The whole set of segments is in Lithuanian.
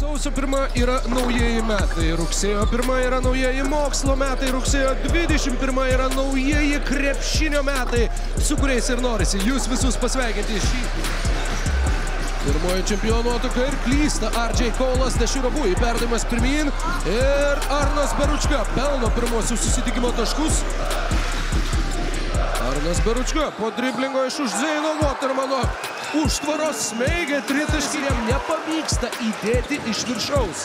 Sausio 1 yra naujieji metai, rugsėjo 1 yra naujieji mokslo metai, rugsėjo 21 yra naujieji krepšinio metai, su kuriais ir norisi jūs visus pasveikinti šį. Pirmoji čempionų ataka ir klysta. RJ Kaulas, Deširo Bui, perdavimas pirmyn ir Arnas Beručka pelno pirmosius susitikimo taškus. Arnas Beručka po driblingo iš už Zeino Watermano užtvaros smeigia tritaškį, jam nepavyksta įdėti iš viršaus.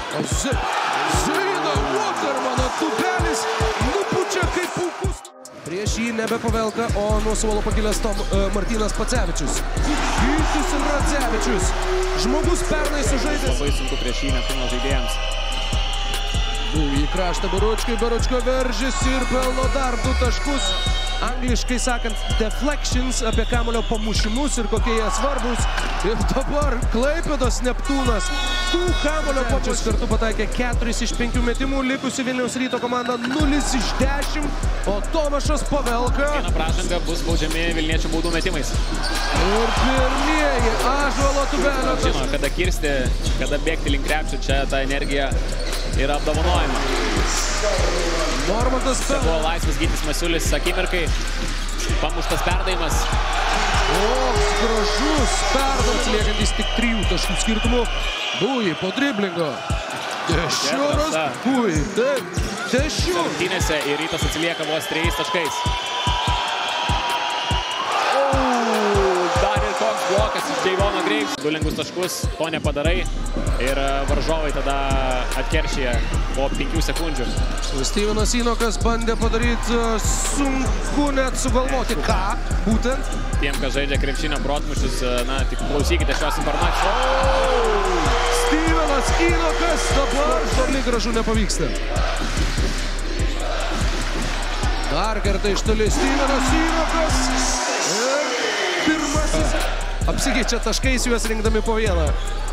Zeino Watermano tubelis nupučia kaip puikus. Prieš jį nebe Pavelka, o nuo suolo pakilęs Martynas Pacevičius. Gytis Radzevičius. Žmogus pernai sužaidęs. Labai sunku prieš jį Neptūno žaidėjams. Į kraštą Beručkai, Beručka veržiasi ir pelno dar 2 taškus. Angliškai sakant, deflections, apie kamuolio pamušimus ir kokie jie svarbus. Ir dabar Klaipėdos Neptūnas tų kamuolio pamušimus kartu pataikė 4 iš 5 metimų, likusi Vilniaus Ryto komanda 0 iš 10, o Tomašas Pavelka. Viena pražanga bus baudžiami Vilniečių baudų metimais. Ir pirmieji Ąžuolo tubelio. Žino, kada kirsti, kada bėgti link krepšio, čia ta energija yra apdovanojama. Normantas Čia buvo laisvas Gytis Masiulis akimirkai. Pamuštas perdavimas. Koks gražus perdavimas, liekantis tik 3 taškų skirtumų. Bui po driblingo. Dešioras Bui. Taip, Dešioras. Rungtynėse ir Rytas atsilieka vos 3 taškais. Dar ir koks blokas iš Deivono Greiks. 2 lengvus taškus, to nepadarai. Ir varžovai tada atkeršyje po 5 sekundžių. Stevenas Inokas bandė padaryti sunku net sugalvoti. Ką? Būtent? Tiem, kas žaidžia krepšinio protmušius, na, tik klausykite šios informacijos. Stevenas Inokas dabar toli gražu nepavyksta. Dar kartą iš toli Stevenas Inokas. Ir pirmasis. Apsikeičia taškais, juos rinkdami po vieną.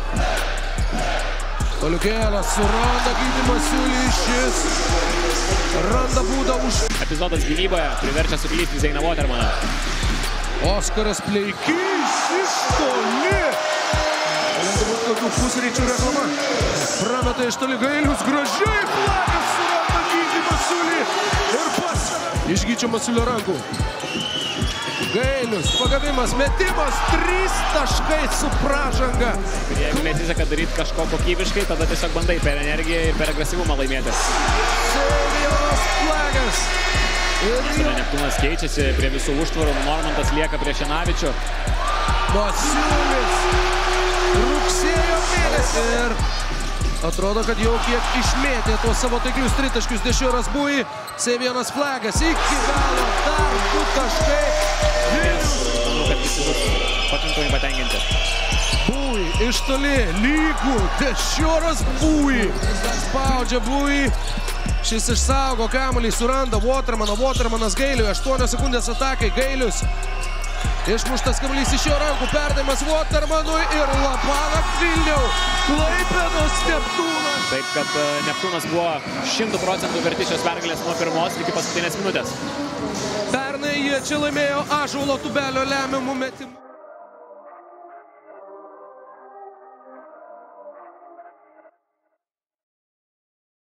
Toliukėlas suranda Gytį Masiulį, šis randa būdą už... Epizodas gynyboje priverčia suklysti Zeiną Watermaną. Oskaras Pleikys iš toli. Galėtų būti kokių pusryčių reklama. Prameta iš toli Gailius, gražiai Flagas suranda Gytį Masiulį ir pasvera. Iš Gyčio Masiulio rankų. Gailius, pagavimas, metimas, 3 taškai su pražanga. Jeigu nesiseka daryti kažko kokybiškai, tada tiesiog bandai per energiją ir per agresyvumą laimėti. Sevijos Flagas. Neptūnas keičiasi prie visų užtvarų, Normantas lieka prieš Janavičių. Masiulis. Rugsėjo mėnesį. Ir atrodo, kad jau kiek išmėtė tuos savo taiklius tritaškius Dešioras Bui. Sevijonas Flagas iki galo dar 2 taškai. Manau, kad visi bus pakankamai patenkinti. Bui iš toli, lygų, Dešioras Bui. Spaudžia Bui. Šis išsaugo kamuolį, suranda Watermaną. Watermanas Gailiui, 8 sekundės atakai. Gailius. Išmuštas kamuolys iš jo rankų, perdavimas Watermanui ir Labanakt Vilniau. Klaipėdos Neptūnas. Taip, kad Neptūnas buvo 100% verti šios pergalės nuo 1 iki paskutinės minutės. Pernai jie čia laimėjo Ąžuolo tubelio lemiamų metimų.